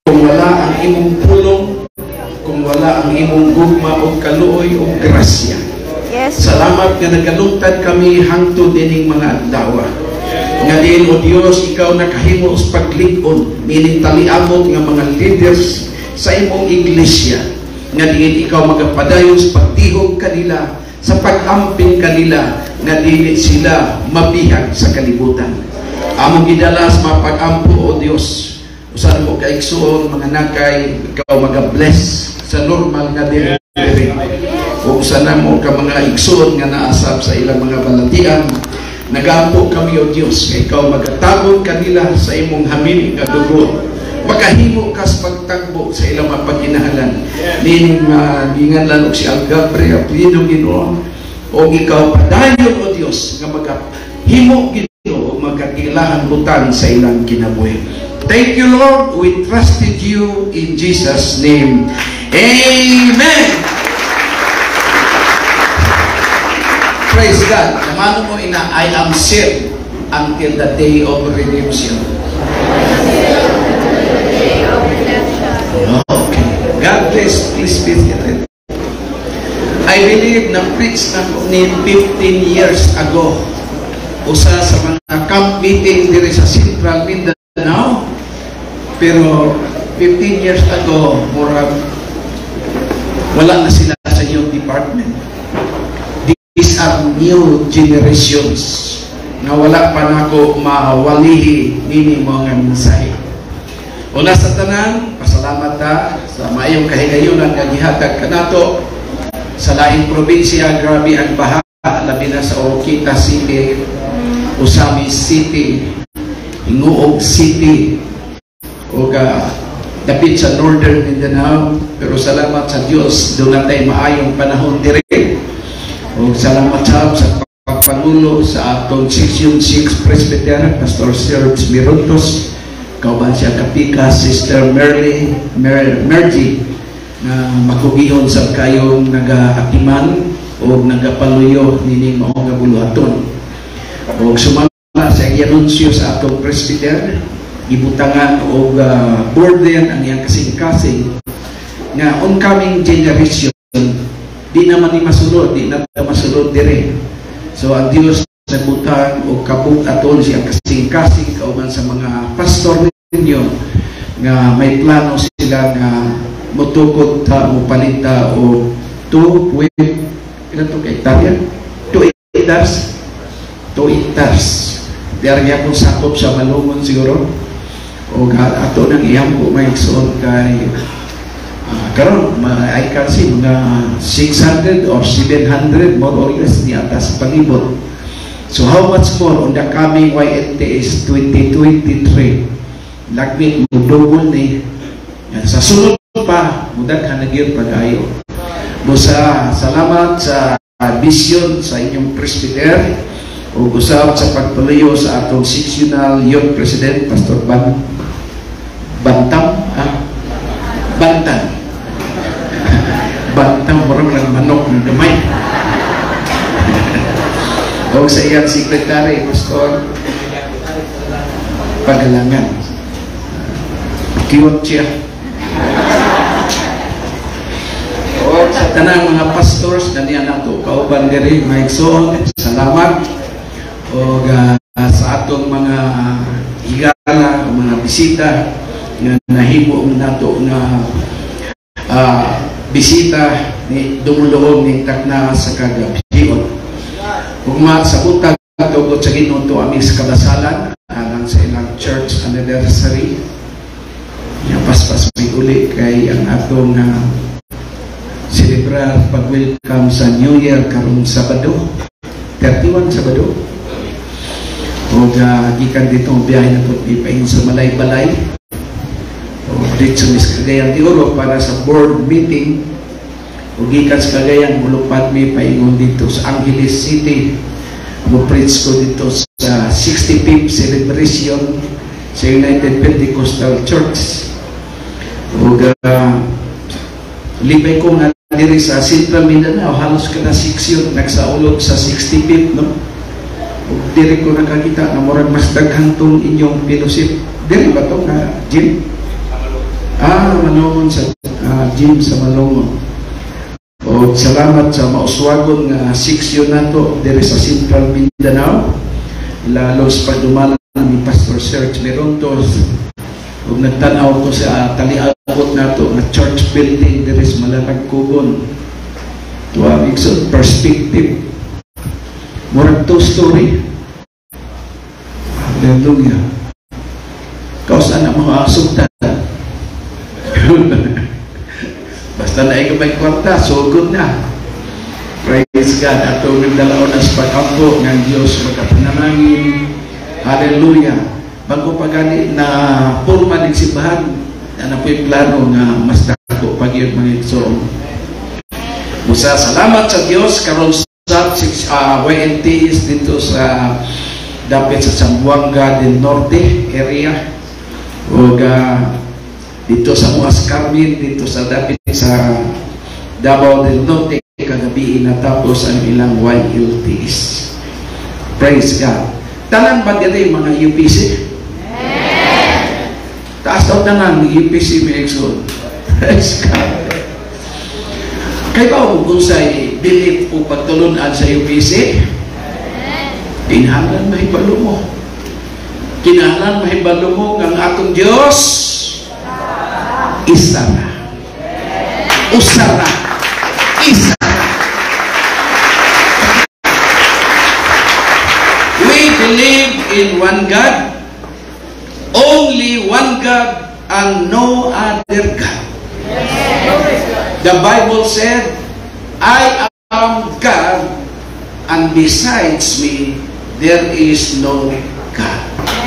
kung wala ang imong pulong, kung wala ang imong gugma o kaluoy o grasya. Yes. Salamat nga nagalungtad kami hangtod dining mga adlaw. Nga din, O Dios, ikaw nakahimo sa paglig-on, meaning taliabot nga mga leaders sa imong iglesia. Nga din, ikaw magapadayon sa pagtihog kanila, sa pag-amping kanila, nga dili sila mabihag sa kalibutan. Among gidala sa mga pag-ampo, O Dios, usan mo kaigsoon, mga nakay, ikaw mag-bless sa normal nga delivery. O sana mo ka mga igsoon nga naasab sa ilang mga balatian. Nagampo kami, O Diyos, nga ikaw magatabon kanila sa imong hamin nga dugo. Makahimo ka sa pagtagbo sa ilang mga pagkinahalan. Ningan lalok si Algabre, Aplido, Ginoo. O ikaw padayon, O Diyos, nga magahimo Ginoo, magkakilahan butan sa ilang kinabuhi. Thank you, Lord. We trusted you in Jesus' name. Amen. Praise God. Namano mo ina, I am saved until the day of redemption. Okay. God bless. Please be seated. I believe na preach na ko ni 15 years ago. Usa sa mga camp meeting diri sa Central Mindanao. Pero 15 years ago, murag wala na sila sa youth department. These are new generations na wala pa na ako mawalihi nini mga mensahe. Una sa tanan, pasalamat ta sa maayong kahigayunan nga gihatag kanato sa laing probinsya. Grabe ang baha, labi na sa Oroquita City, Usami City, Hinguog City, o dapit sa Northern Mindanao. Pero salamat sa Diyos, doon natin maayong panahon dire. O salamat sa pagpangulo sa atong Section 6 Presbyterian, Pastor Serge Mirontos, kauban siya kapika, Sister Mergy, na makugihon sa kayong nag-atiman o nagapaluyo nining maong gabuluhaton. O sumama sa i-anunsyo sa atong Presbyterian, ibutangan o burden ang iyang kasing-kasing nga oncoming generation di naman ni masulod, di na masulod dire. So ang Diyos nagbutan o kabuk-aton siyang kasing-kasing kauban sa mga pastor ninyo nga may plano sila nga mutukod ta, mupalita o 2 hectares 2 hectares 2 hectares diyan nga kung sakop sa Malungon siguro o ato nang iyang po may iksoon kay karon I can see mga 600 or 700 more or less ni atas palibot. So how much more on the coming YNTS 2023? Lagmit mo double ni sa sunod pa mudag hanagir pag-ayo. Busa salamat sa vision sa inyong presbyter o usab sa pagpalayo sa atong sectional youth president Pastor Bantam marang ng manok ng gamay. O sa iyang sekretary, Pastor Pagalangan. Cute siya. O sa tanang mga pastors na niya nato, kauban diri, Mike Son, salamat. O sa atong mga higala, mga bisita, nga nahimo nato na bisita ni dumuluhog ni takna sa kagabion. Ugma sa utang tugot sa Ginoo to aming sa kabasalan alang sa ilang church anniversary. Paspas may uli kay ang atong celebrar pag-welcome sa New Year karong Sabado, 31 Sabado. O gikan dito biyahe na po ipain sa Malay-Balay. Dito sa Cagayan de Oro para sa board meeting o gikan sa Cagayan mulupad mi paingon dito sa Angeles City. Mo-preach ko dito sa 65th celebration sa United Pentecostal Church. O libay ko nga diri sa Central Mindanao halos kada seksyon nagsaulog sa 65th no. O diri ko nakakita na murag mas daghang tong inyong fellowship. Diri ba to nga Jim? Malungon sa gym sa Malungon. O salamat sa mauswagon nga seksyon nato diri sa Central Mindanao. Lalo sa pagdumalan ni Pastor Serge Merontos. Ug nagtan-aw ko sa taliabot nato nga church building diri sa Malalagkugon. Tuwa bigson perspective. Murag two-story. Hallelujah. Kaus anak mo asugtan. Basta na ikaw may kwarta, so good na. Praise God. Ato nagdalaon na sa pag-ampo ng Diyos magkapanalangin. Hallelujah. Bago pa gani na purma ng simbahan, na po'y plano nga mas dako pag-iyon mga igsoon. Musa, salamat sa Diyos karon sa YNTs dito sa dapit sa Zamboanga del Norte area o dito sa Muas Carmen, dito sa dapit sa Davao del Norte kagabi natapos ang ilang YLTs. Praise God. Tanan ba dito mga UPC? Taas daw na ng UPC Minexon. Praise God. Kaya ba kung sa'y believe o pagtulunan sa UPC? Kinahanglan mahibalo mo. Kinahanglan mahibalo mo ng atong Diyos. Isa na. Usara. Isa na. We believe in one God. Only one God and no other God. The Bible said, I am God, and besides me, there is no God.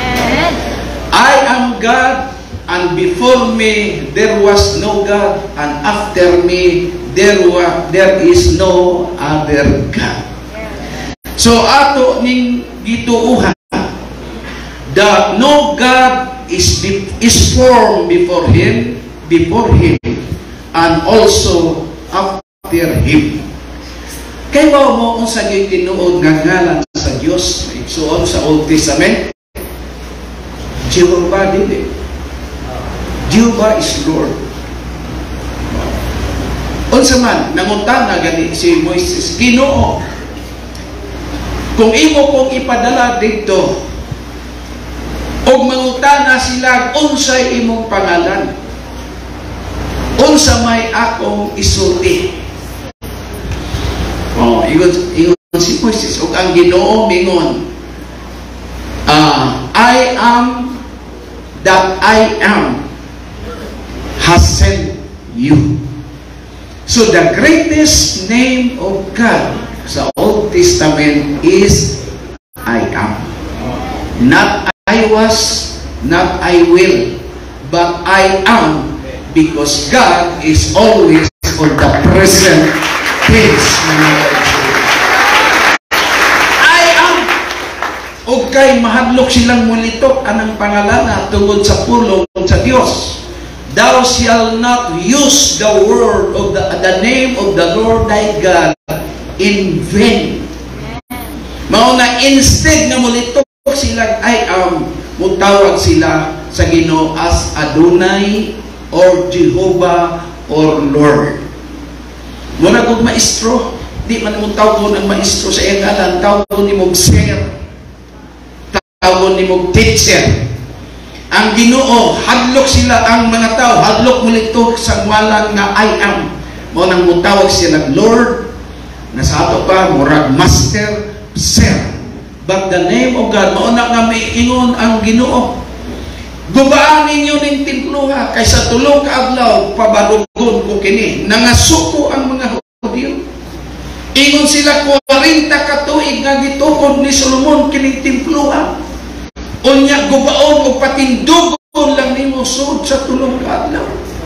I am God, and before me, there was no God, and after me, there is no other God. So, ato ning gituuhan, the no God is formed before Him, and also after Him. Kaya mo kung sa gay tinuod nga ngalan sa Diyos, igsuon sa Old Testament, Jehovah dili. Jehovah is Lord. Unsa man nangutana gani si Moises, Ginoo, kung imo kong ipadala dito, og mangutana sila unsay imong pangalan, unsa may akong isulti. Ingon si Moises, ug ang Ginoo mingon, I am that I am has sent you. So the greatest name of God sa Old Testament is I am. Not I was, not I will, but I am, because God is always on the present tense. I am. O kay mahadlok silang mulitok anang pangalan tungod sa pulong sa Dios. Thou shalt not use the word of the name of the Lord thy God in vain. Mao na instead na mulitok sila I am, mutawag sila sa Ginoo as Adonai or Jehovah or Lord. Muna kong maestro, di man mong tawag ng maestro sa iyang alam, tawag ni mong sir, tawag ni mong teacher. Ang Ginoo, hadlok sila ang mga tao, hadlok mulito sa ngalan nga I am. Mo nang mutawag sila Lord, nasa ato pa, murag master, sir. But the name of God, mauna nga may ingon ang Ginoo. Gubaan ninyo ng templuha, kaysa tulong kaadlaw, pabarugon ko kini. Nangasuko ang mga Hudyo. Ingon sila 40 katuig nga gitukod ni Solomon kining templuha. Unya gubaon o patindugon lang nimo sud sa tulong kaadlaw.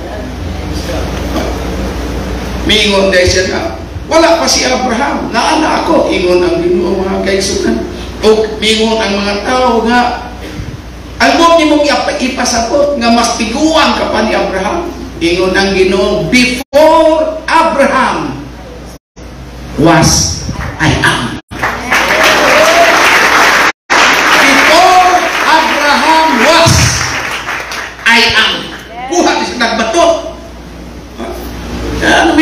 Mingon dahil siya na, wala pa si Abraham, naana ako, ingon ang Ginoo mga kaigsunan. O mingon ang mga tao nga, albom ni mong ipasapot nga mas tiguan ka pa ni Abraham. Ingon ang Ginoo, before Abraham was I am. Before Abraham was I am. Kuha ni sa nagbato.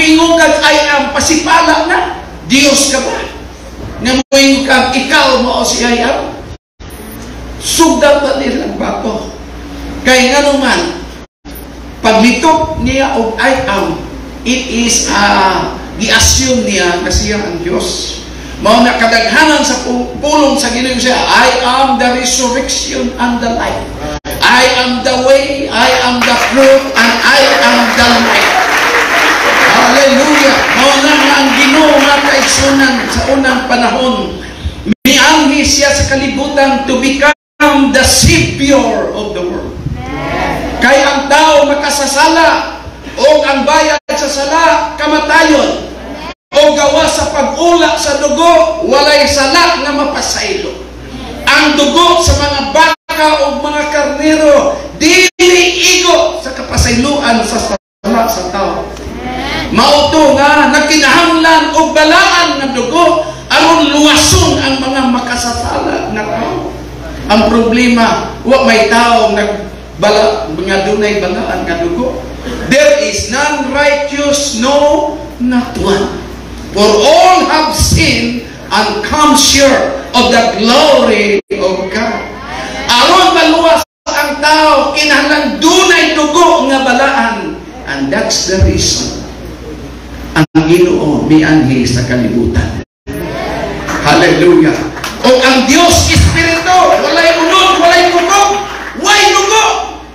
moingon kag I am, pasipala na. Dios ka ba? Nga moingon kag ikaw mo si I am. Sugdan ba nilang bato? Kaya nga naman, paglitop niya og I am, it is gi-assume niya na siya ang Diyos. Mao na kadaghanan sa pulong sa Ginoo siya, I am the resurrection and the life. I am the way, I am the truth, and I am the life. Hallelujah! Mao na nga ang Ginoo nga kaigsunan sa unang panahon. Mianghi siya sa kalibutan to become the Savior of the world. Kay ang tao makasasala o ang bayad sa sala kamatayon o gawa sa pag-ula sa dugo walay sala nga mapasaylo. Ang dugo sa mga baka o mga karnero dili igo sa kapasayloan sa sala sa tao. Mauto nga nagkinahanglan og balaan nga dugo aron luwason ang mga makasasala nga tao. Ang problema wa may tao bala, mga dunay balaan nga dugo. There is none righteous, no, not one. For all have sinned and come short of the glory of God. Aron maluwas ang tao, kinahanglan dunay dugo nga balaan. And that's the reason ang Ginoo mianhi sa kalibutan. Hallelujah. O ang Dios Espiritu, walay unod, walay dugo. Why dugo?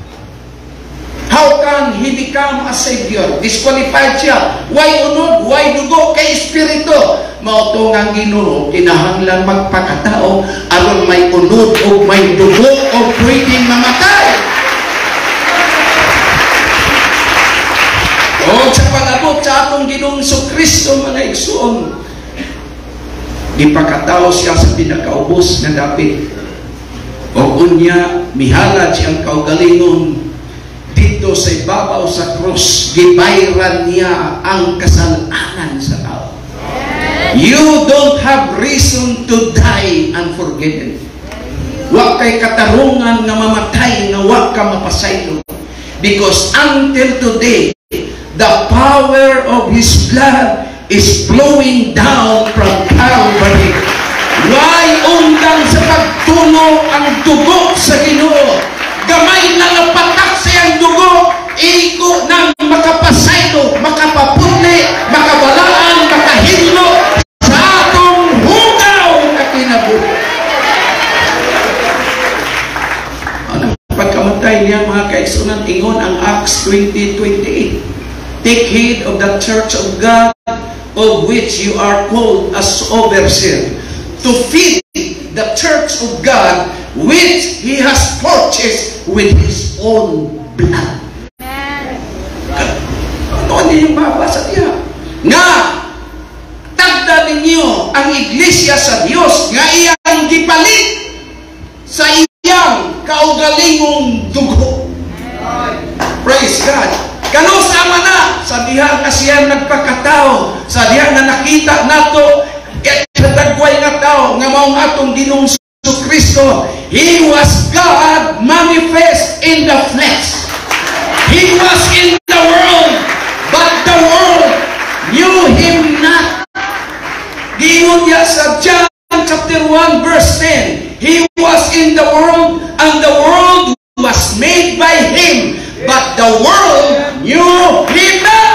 How can He become a Savior? Disqualified siya. Why unod? Why dugo? Kay Espiritu. Mauto nga Ginoo, kinahanglan magpakatao aron may unod o may dugo o pwedeng mamatay. O sa panabot sa atong Ginoong Kristo mga igsoon, ipakatao siya sa pinakaubos na dapit. O unya, mihalad siyang kaugalingon dito sa ibabaw sa krus, gibayran niya ang kasalanan sa tao. You don't have reason to die unforgiven. Wa kay katarungan nga mamatay nga wa ka mapasaylo. Because until today, the power of His blood is flowing down from Calvary. Why undang sa pagtuno ang dugo sa Ginoo? Gamay lang ang patak sa iyang dugo, iko nang makapasaylo, makapapuli, makabalaan, makahilo sa atong hugaw na kinabuhi. Anong pagkamatay niya mga kaigsunan, ingon ang Acts 20:28. Take heed of the church of God, of which you are called as overseer, to feed the church of God, which He has purchased with His own blood. Ano yung mabasa niya? Nga, tagda ninyo ang iglesia sa Dios, nga iyang gipalit sa iyang kaugalingong dugo. Praise God. Kano sama na sa diha nga siya nagpakatao, sa diha nga nakita nato katagway nga tao nga maong atong Ginoong Kristo. He was God manifest in the flesh. He was in the world, but the world knew Him not. Giingon niya sa John chapter 1 verse 10, He was in the world, and the world was made by Him, but the world knew Him not.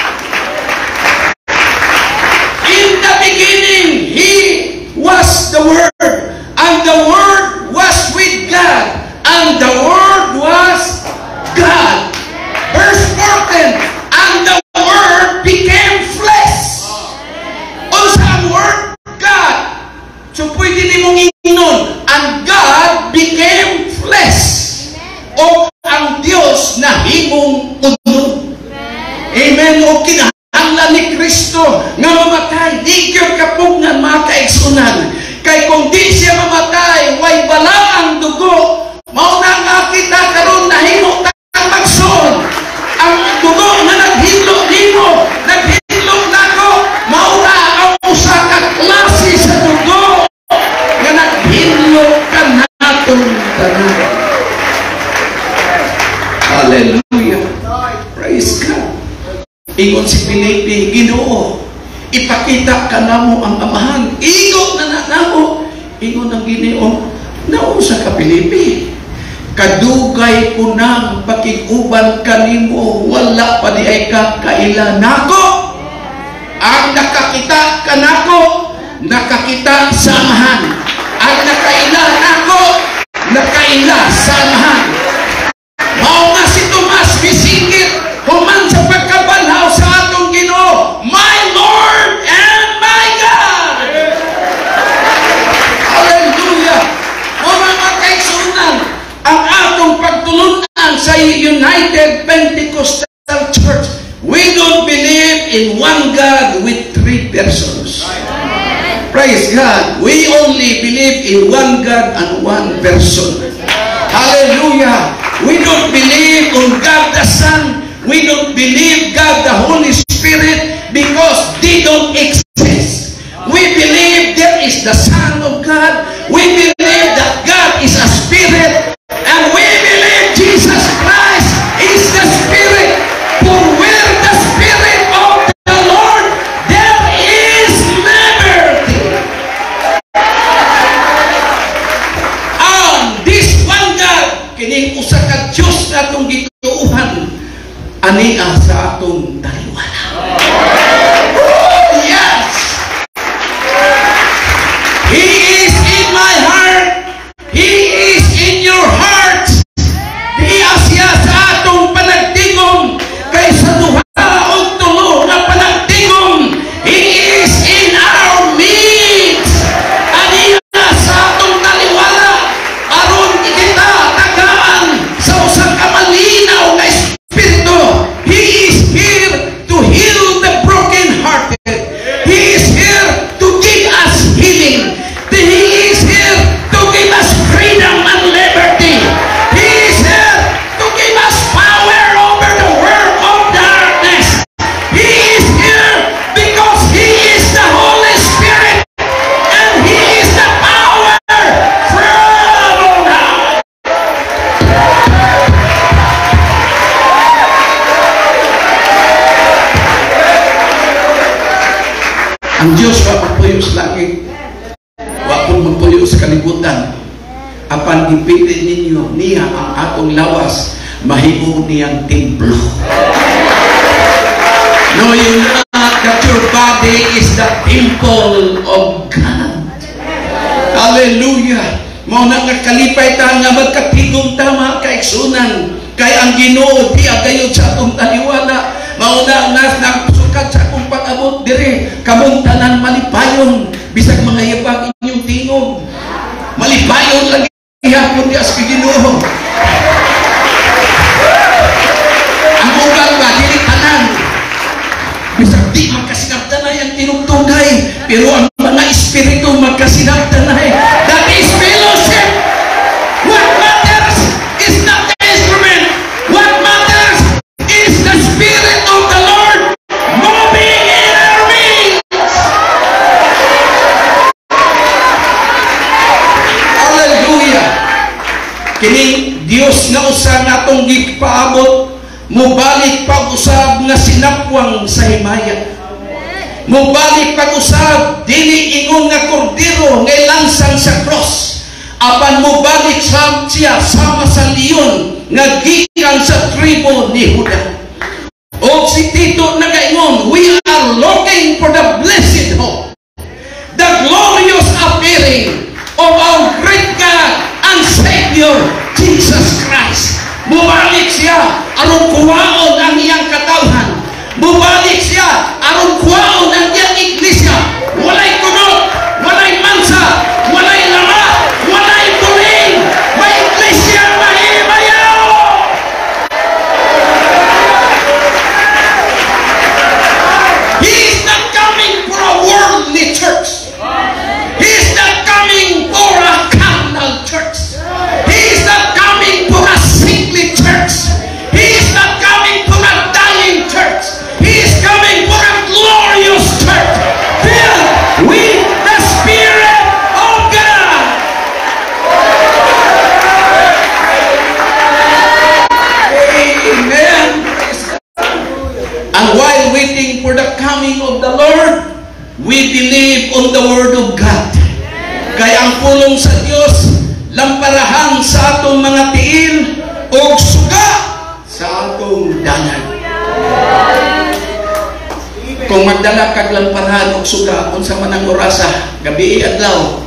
In the beginning, He was the Word, and the Word was with God, and the Word was God. Verse 14, and the Word became flesh. Also ang Word, God. So pwede nimong inon, and God became flesh. O ang Diyos na himong unod. Amen. O kinahanglan ni Kristo nga mamatay, di gyud kapugngan mga kaigsunan. Kay kung di siya mamatay, way balaang dugo, mao na nga kita karon nahimo tang magson. Ang dugo na naghilo nimo, naghilo nako, mao na ang usa ka klase sa dugo nga naghilo kanatong tanan. Hallelujah. Praise God. Ingon si Filipe, Ginoo, ipakita ka namo ang amahan. Ingon na namo. Ingon ang Ginoo, nausa ka Filipe. Kadugay ko nang pakiguban kanimo, wala pa di ay ka kaila nako. Ang nakakita ka nako, nakakita sa amahan. Ang nakaila nako, nakaila sa amahan. Mao nga si Tomas misingit human sa pagkabanhaw sa atong Ginoo, my Lord and my God. Hallelujah. Mga kaigsunan, ang atong pagtulunan sa United Pentecostal Church, we don't believe in one God with three persons. Praise God. We only believe in one God and one person. Hallelujah. We don't believe on God the Son. We don't believe God the Holy Spirit because they don't exist. We believe there is the Son of God. We believe that God is a Spirit. And we believe Jesus Christ is the Spirit. For where the Spirit of the Lord, there is liberty. And this one God, kining usa ka Diyos na atong gituuhan, ania sa atong taliwala. Oh, yes! He is in my heart. He is in your heart. Diya siya sa atong panagtingom kaysa duha o tulo na panagtingom. He is in our midst. Ania sa atong taliwala aron kita tagaan sa usang kamalinaw na Espiritu. He is here to heal the broken-hearted. He is here to give us healing. He is here to give us freedom and liberty. He is here to give us power over the world of darkness. He is here because He is the Holy Spirit and He is the power from God. Ang Diyos wa magpuyo sa langit, wa pun magpuyo sa kalibutan. Apan ipili ninyo niya ang atong lawas, mahimo niyang templo. Know you not that your body is the temple of God. Hallelujah. Mao na nga kalipay ta nga magkatigom tama kaigsunan kay ang Ginoo di agayod sa atong taliwala. Mao na nagsukat sa akong pag-abot dire kamong tanan malipayon bisag mga yabag inyong tingog. Malipayon lang ihapon di as Ginoo. Ang ugal ba dili tanan. Bisag di magkasinabtanay ang tinugtugay, pero ang mga espiritu magkasinabtanay. That is fellowship. What matters is not the instrument. What matters is the Spirit of the Lord moving in our midst. Hallelujah. Kining Dios nga usa natong gipaabot, mubalik pag-usab nga sinapwang sa himaya. Mubalik pag-usab dili ingon nga kordero nga lansang sa cross. Apan mubalik siya sama sa leon nga gikan sa tribo ni Juda. O si Tito nagaingon, we are looking for the blessed hope, the glorious appearing of our great God and Savior Jesus Christ. Mubalik siya aron kuwaon ang iyang katawhan. Mubalik siya aron kuwaon ang iyang iglesia. Walay kunot, walay mansa, walay lama, walay buling. May iglesia mahimayaw. the coming of the Lord, we believe on the Word of God. Kaya ang pulong sa Dios lamparahan sa atong mga tiil o suga sa atong dalan. Kung magdala kag lamparahan o suga unsa man ang orasa, gabi adlaw,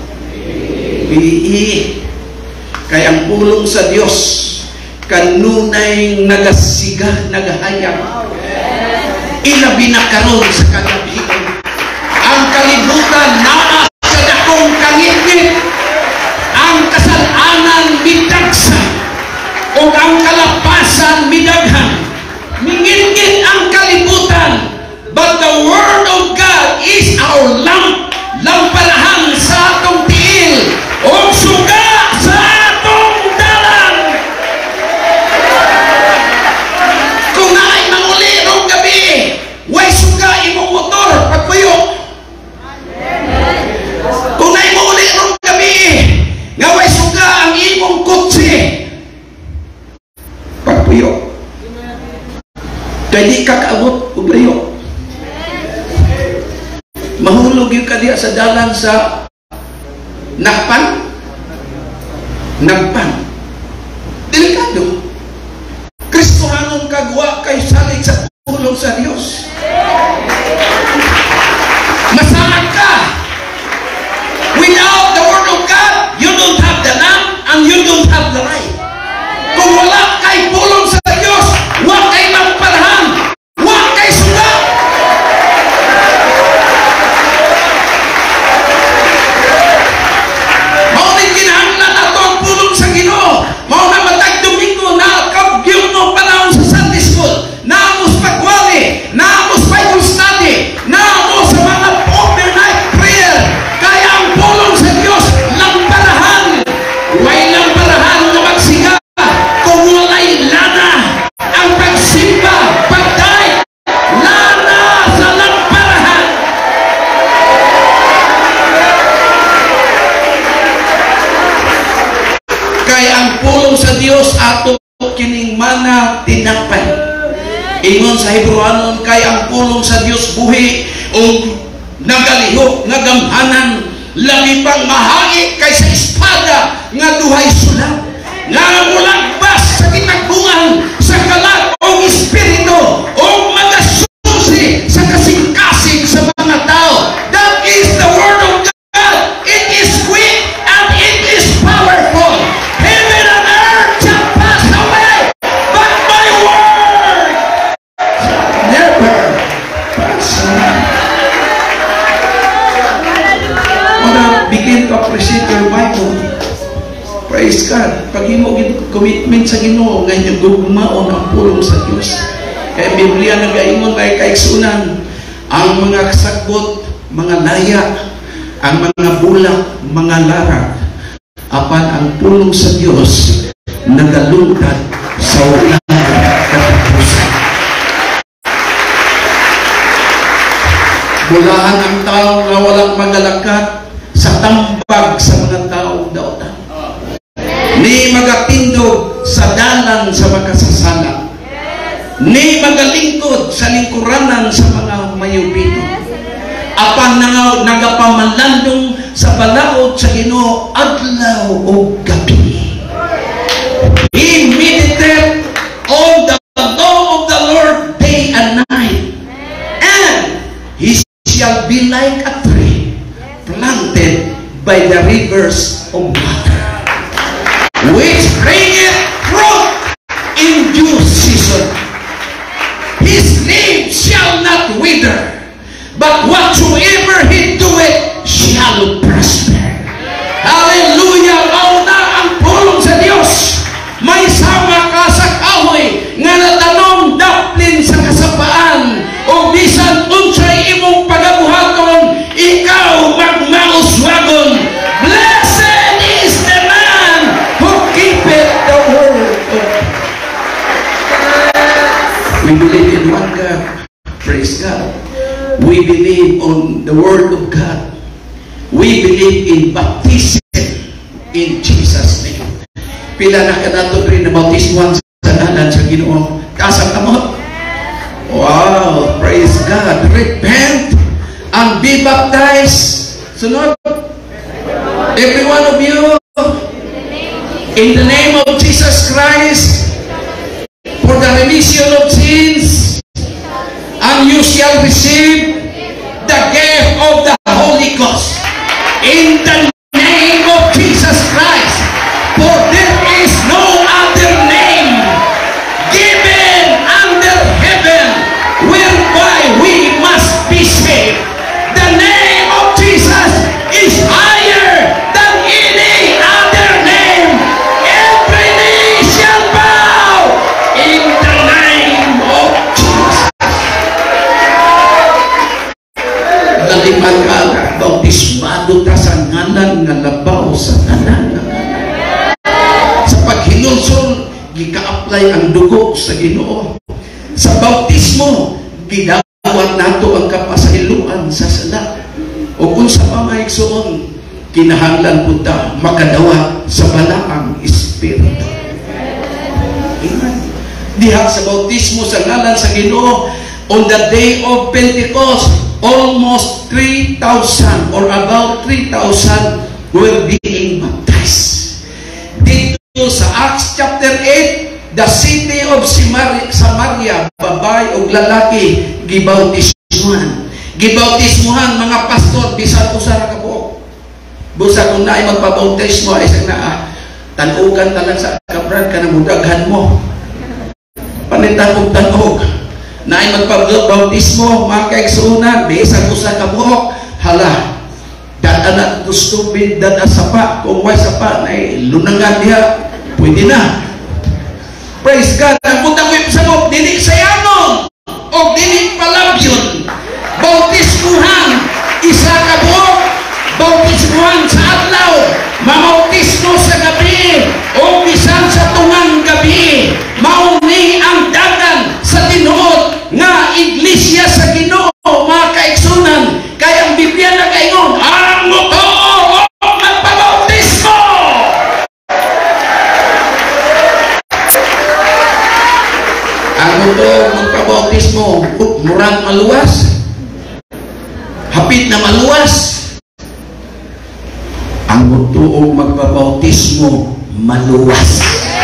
bii. Kaya ang pulong sa Dios kanunay nagasiga, nagahayag. Ilabi na karon sa kagabihan. Ang kalibutan naa sa dakong kangitngit. Ang kasalanan midagsa o ang kalapasan midaghan. Mingit-ngit ang kalibutan, but the Word of God is our lamp, lamparahan sa atong tiil o suga sa atong dalan. Kung naay manguli rong gabi, way suga imong motor pagpuyo. Kung naay manguli rong gabi, nga way suga ang imong kotse pagpuyo. Kaya di ka kaabot o layo. Mahulog yung kadiya sa dalan sa nagpan. Delikado. Kristohanon kagwa kay salig sa pulong sa Dios. Masamag ka. Without the Word of God, you don't have the lamp and you don't have the light. Kung wala kay pulong sa Dios, wala kay lamparahan, wala kay suga. Mao din kinahanglan nato ang pulong sa Ginoo. Mao na matag Domingo na kabyong no panahon sa Sunday School, naamos pagwali, naamos Bible study, naamos sa mga overnight prayer. Kaya ang pulong sa Dios lamparahan. Way lamparahan na magsiga kung walay lana. Ang pagsimba, pagday, lana sa lamparahan. Kaya ang pulong sa Dios ato kining mana tinapay. Ingon sa Hebrewanon, kaya ang pulong sa Dios buhi o nagalihok, nagamhanan, labi pang mahagi kaysa espada nga duhay sulat, nga mulagbas sa kinagbungan sa kalat o espiritu o mga susi sa kasing-kasing sa mga tao. That is the Word of God. It is quick and it is powerful. Heaven and earth shall pass away, but my word shall never pass away. Begin to appreciate your Bible. Praise God. Pag imo commitment sa Ginoo, ngayon gugmaon ang pulong sa Dios. Kaya Biblia nagaingon may kaigsunan, ang mga kasagbot, mga laya, ang mga bulak, mga larag, apan ang pulong sa Dios nagalungkad sa walang katapusan. Bulahan ang tao na walang magalakat sa tambag sa mga taong dautan. Ni magatindog sa dalan sa makasasala. Ni magalingkod sa lingkuranan sa mga mayubino. Apan nagapamalandong sa balaod sa Ginoo adlaw o gabi. He meditated on the law of the Lord day and night. And he shall be like a tree planted by the rivers of water, which bringeth fruit in due season. His leaf shall not wither, but whatsoever he doeth shall prosper. Hallelujah! Mauna ang pulong sa Dios. May sama ka sa kahoy nga natanom daplin sa kasapaan o bisan unsay imong pagabuhaton, ikaw magmauswagon. Blessed is the man who keepeth the word of God. We believe in one God. Praise God. We believe on the word of God. We believe in baptism in Jesus' name. Pila na ka nato rin na bautismuhan sa dalan sa Ginoo. Kasang kamot. Wow, praise God. God. Repent and be baptized. Sunod. Every one of you, in the name of Jesus Christ, for the remission of sins, and you shall receive the gift of the Holy Ghost. In the name of Jesus Christ, for there is no other name given under heaven whereby we must be saved. The name of Jesus is higher than any other name. Every knee shall bow in the name of Jesus. Naliman ka, bautismado ta sa ngalan nga labaw sa tanan. Sa paghinulsol, gika-apply ang dugo sa Ginoo. Sa bautismo, gidawat nato ang kapasahiluan sa sala. O kung sa pamaigsoon, kinahanglan punta makadawa sa balaang Espiritu. Amen. Diha sa bautismo sa ngalan sa Ginoo, on the day of Pentecost, almost 3,000 or about 3,000 were being baptized. Dito sa Acts chapter 8, the city of Samaria, babay o lalaki, gibautismuhan. Gibautismuhan mga pastor, bisan usara ka po. Busa kung naay magpabautismo, ay isang tanugan talang sa kabrad ka na mudaghan mo. Panitan og tanog. Naay magpabautismo, mga kaigsuunan, bisan usa ka buhok, hala, daan na gusto bin, daan sapa, kung may sapa, ay lunangan diha, pwede na. Praise God. Ang putang wip sa mo, dinig sayanon, o dinig palabyon, bautismuhan, isa ka buhok, bautismuhan sa adlaw, mamautismo sa gabi, o bisan sa tungang gabi, mauni ang dagan sa tinuod nga iglesia sa Ginoo, mga kaigsunan. Kaya ang Biblia na kaingon, ang motoo o magpabautismo. Ang motoo magpabautismo, murang maluwas, hapit na maluwas. Ang motoo magpabautismo, maluwas.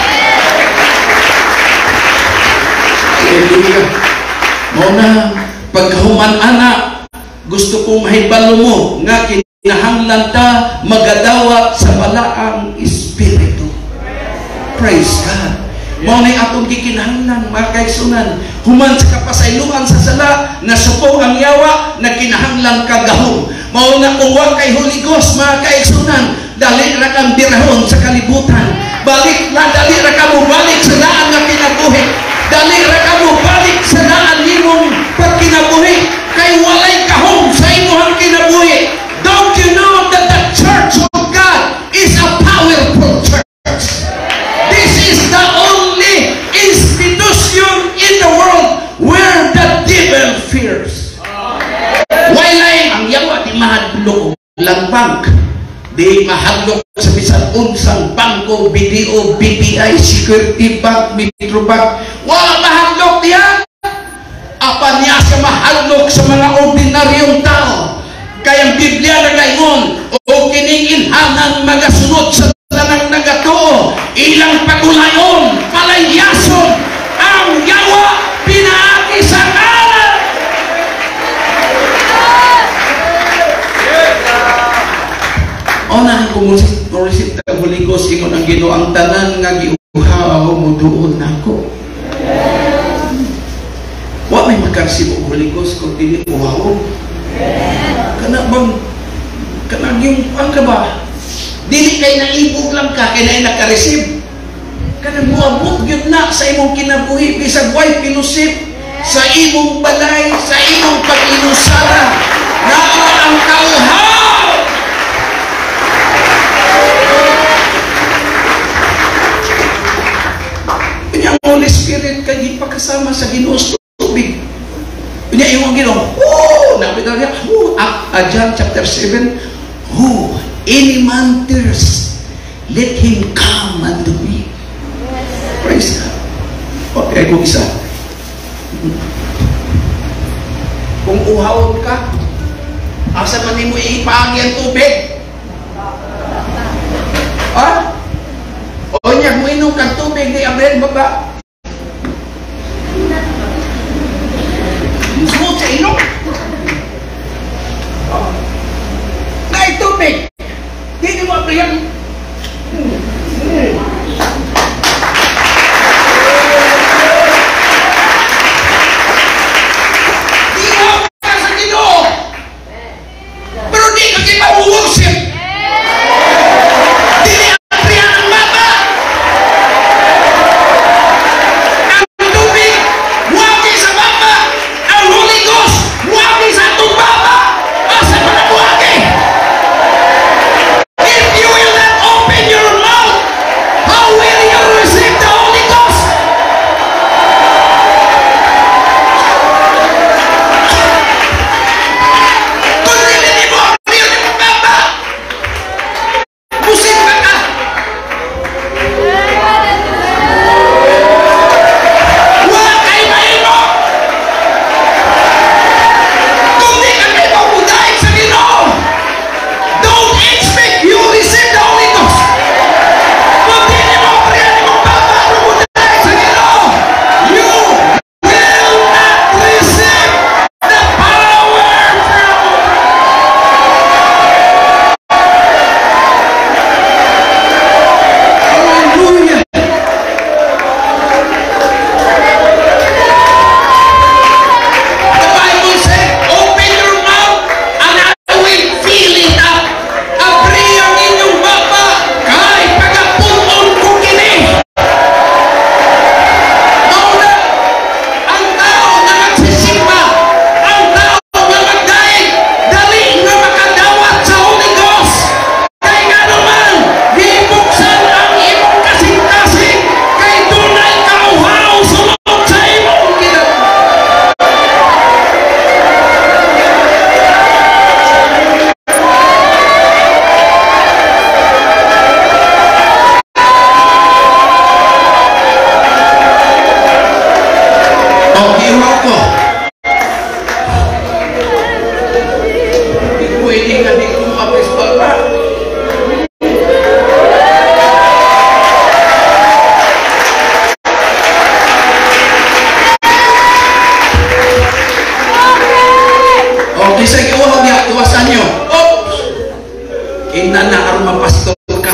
Hallelujah. Muna, pagkahuman anak, gusto kong mahibalo mo nga kinahanglan ta magadawa sa balaang Espiritu. Praise God. Muna atong gikinahanglan, mga kaigsunan, human sa kapasayloan sa sala, na suko ang yawa, na kinahanglan kagahom. Muna kung wag kay Holy Ghost, mga kaigsunan, dali ra kang birahon sa kalibutan. Balik na, dali ra ka mo balik sa daan nga kinabuhi. Dali ra ka mo balik sa daan nimong pagkinabuhi. Kay walay kahom sa imuhang kinabuhi. Don't you know that the Church of God is a powerful church? This is the only institution in the world where the devil fears. Walay ang yawa di mahadlok lang bank. Di mahadlok sa bisan unsang bangko, BDO, BPI, Security Bank, Metro Bank. Wala mahadlok diyan. Apa niya siya mahadlok sa mga ordinaryong tao. Kaya ang Biblia na gayon, o kininginhanan magasunod sa tanang nagatuo, ilang pagulayon, palayason, ang yawa, pinaaki sa kanan. Onahan ko mo receive ang Holy Ghost, ingon ang Ginoo, ang tanan nga giuhaw mo doon nako. Wa may makareceive ang Holy Ghost kung dili uhaw. Kana bang kana yung ang ka ba? Dili kay naibog lang ka kay na naka-receive. Kana muabot gyud na sa imong kinabuhi bisag way pinusip sa imong balay, sa imong pag-inusara. Naa ang kauhaw. Ang Holy Spirit kay ipakasama sa Ginoo sa tubig. Unya yung Ginoo, napita niya, John chapter 7, any man thirst, let him come unto me. Praise God. Okay, kung isa. Kung uhawon ka, asa man nimo ipaagi ang tubig? Ha? O niya, kung inom kang tubig, di abel baba. Gusto sa inom? Kahit tubig, di mo abel. Worship. Dili aprihan ang baba. Ang tubig, wagi sa baba. Ang Holy Ghost, wagi sa atong baba. Asa mo na wagi? If you will not open your mouth, how will you receive the Holy Ghost? Kung hindi mo pusing ka ka. Wala kayo mahimo. Kung di ka kayo mabudahin sa Ginoo, don't expect you receive the Holy Ghost. Kung di mo priyan mo mabudahin sa Ginoo, you will not receive the power from Hallelujah. The Bible said, open your mouth and I will fill it up. Abri ang inyong baba kay pagapunon ko kini. Mauna, ang tao na nagsisimba, ang tao na magdaig, dali nga makadawat sa Holy Ghost. Kay nga naman, gibuksan ang imong kasing-kasing kay dunay kauhaw sulod sa imong kinabuhi. O, gihaw ko. Pwede nga di ko mapis baba. Okay, sa iuhaw niya, iwasan nyo. Oops! Ina na arma pastor ka.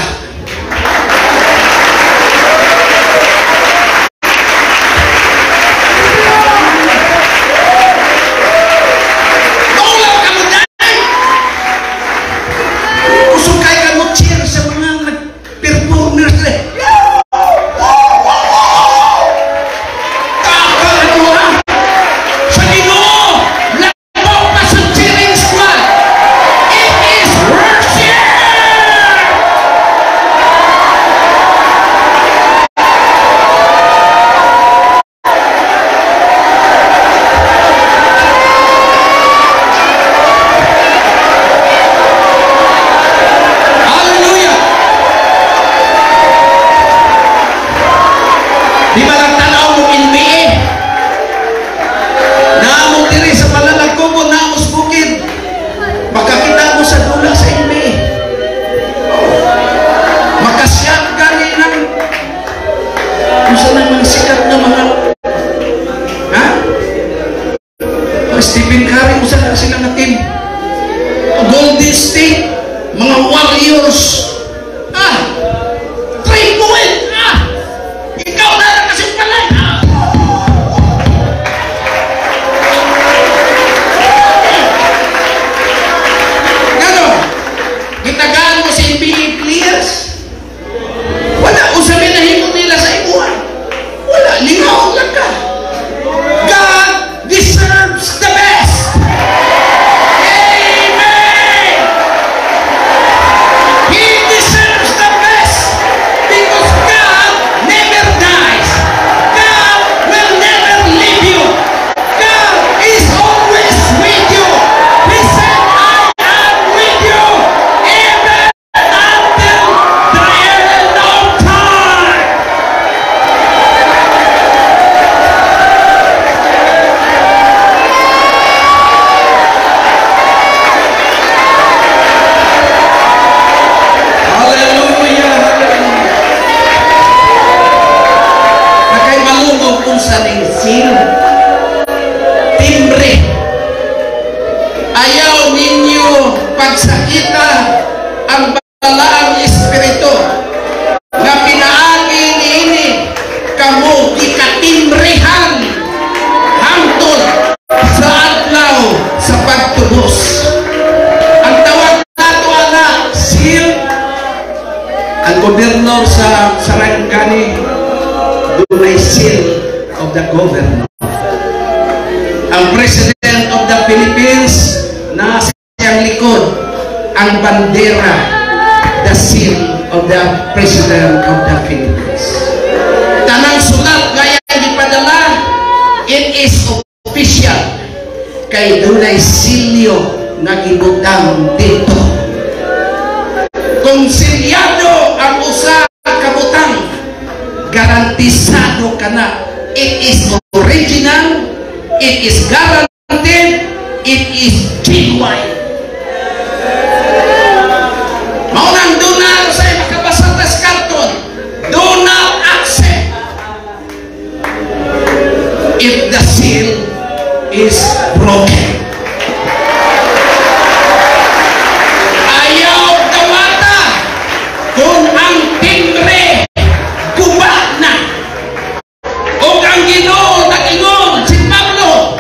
Maulaw ka mo dahil! Usukay ka mo cheer sa mga nag-performers na. Kakal ko ha! Sa Ginoo, labaw pa sa cheering squad. It is worship! Hallelujah! Di ba lang tanaw mo NBA? Naamong diri sa Palalagkubo, naamong sa bukid. Makakita mo sa dula sa NBA. Makasyat gani ng kung saan ang mga sikat na mga Stephen Curry, kung saan ang sila na team. Golden State, mga Warriors. 3 point! Ikaw na lang kasi palay! Gano? Gitagaan mo si NBA players? Wala, usamin na himo nila sa ibuhan. Wala, lingaw lang ka. God deserves the best. Amen! He pagsakita ang balaang espiritu nga pinaagi niini kamo ikatimrehan hangtod sa adlaw sa pagtubos. Ang tawag nato ana seal. Ang gobernador sa Sarangani dunay seal of the governor. Ang president of the Philippines na siyang likod ang bandera, the seal of the president of the Philippines. Tanang sulat gaya ipadala, it is official kay dunay silyo nga gibutang dito. Kung silyado ang usa ka butang, garantisado ka na. It is original, it is guaranteed, it is genuine. Maunang doon sa makabasa tas karton, do not accept if the seal is broken. Ayaw tawata kung ang timbre kuba na o ang Ginoo nag-ingon si Pablo,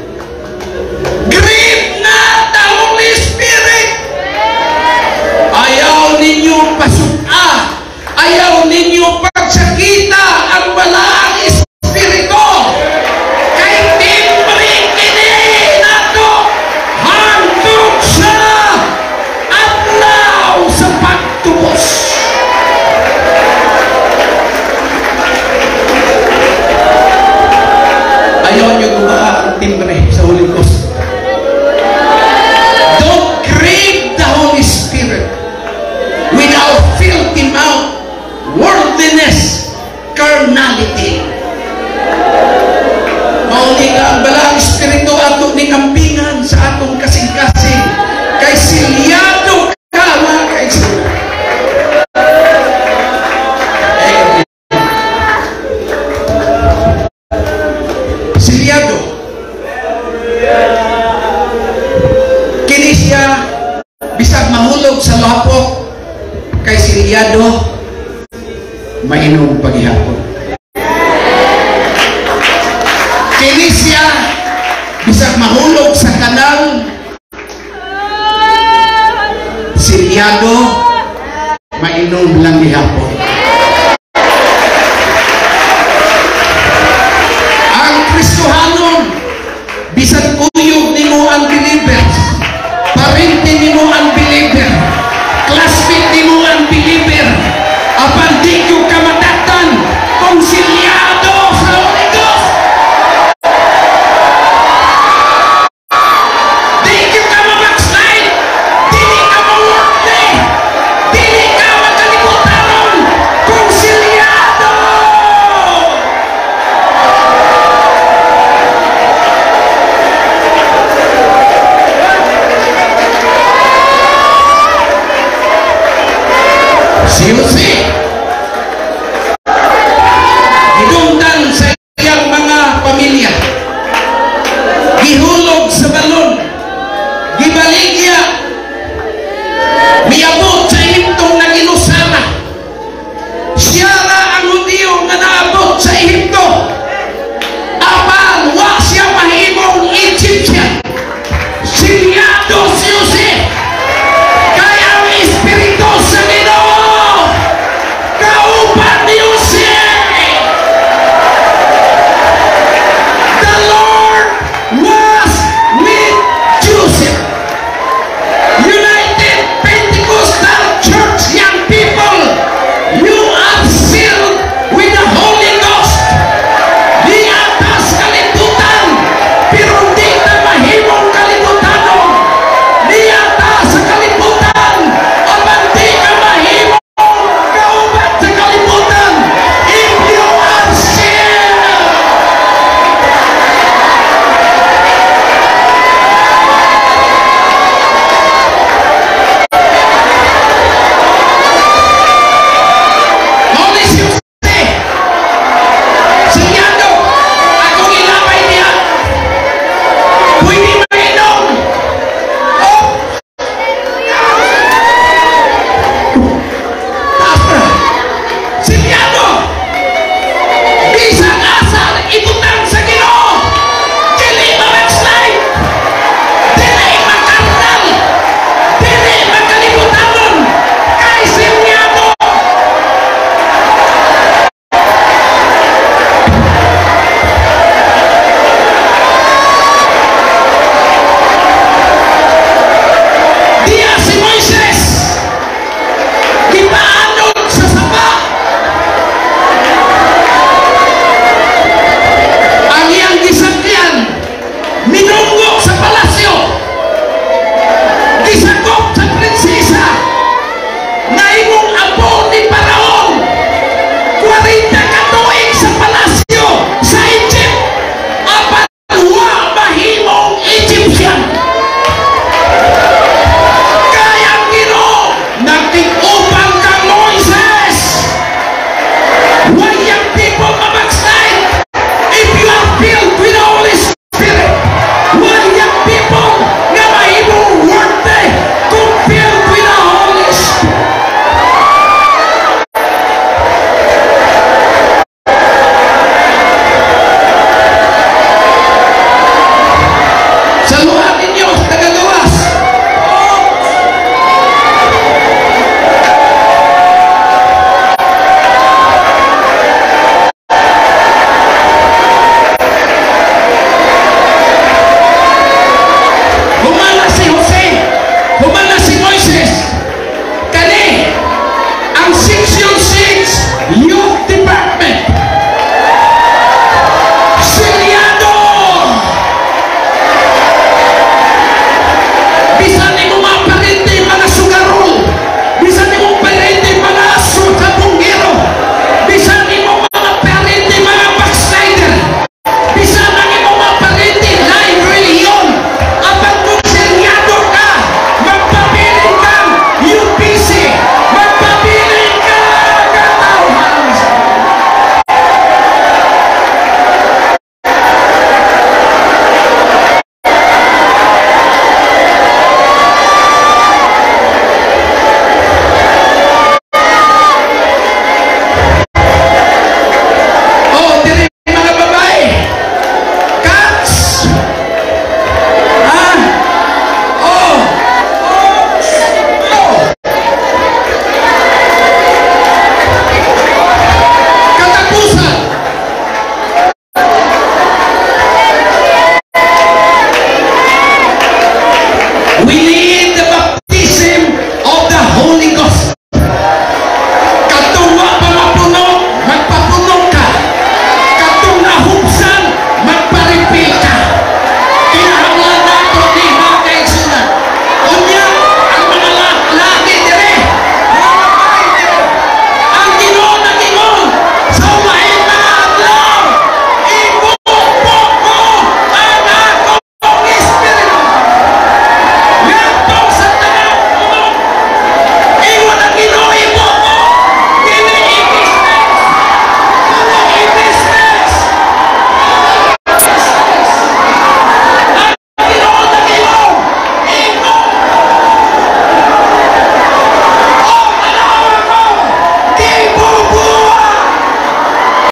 grieve not the Holy Spirit. Ayaw ninyo pasuka, ayaw ninyo pagsakita ang balaang espiritu. Kay timbre kini nato hangtod sa adlaw sa pagtubos. Ayaw nyo gumawa ang timbre sa Holy Ghost. Don't grieve the Holy Spirit without filthy mouth, worldliness, carnality. Mauni ka ang balang espiritu ato ni kampingan sa atong kasing-kasing. Kay silyado ka mga kaisip. Silyado. Kini siya bisag mahulog sa lahapok kay silyado mainom paghihapon. Kini siya bisag mahulog sa kanal silyado mainom lang gihapon. Kristohanon, bisan kuyog nimo ang believers, parente nimo ang believer, classmate nimo ang believer, apan di ko kamatatan kung silyado sa Holy Ghost. Di ka mabackslide, dili ka mawarte, dili ka magkalibutaron kung silyado. You see